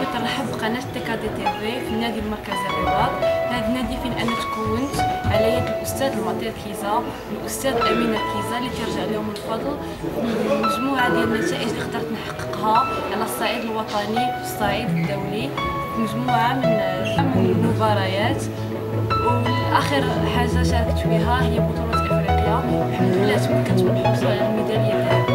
بغيت نرحب بقناه TKD TV في النادي المركزي الرباط. هذا النادي فين انا تكونت على يد الاستاذ المطير كيزا والاستاذ امين الكيزا اللي ترجع لهم الفضل مجموعه ديال النتائج اللي قدرت نحققها على الصعيد الوطني والصعيد الدولي، مجموعه من المباريات. واخر حاجه شاركت فيها هي بطوله افريقيا، الحمد لله تمكنت من الحصول على الميداليه الذهبيه.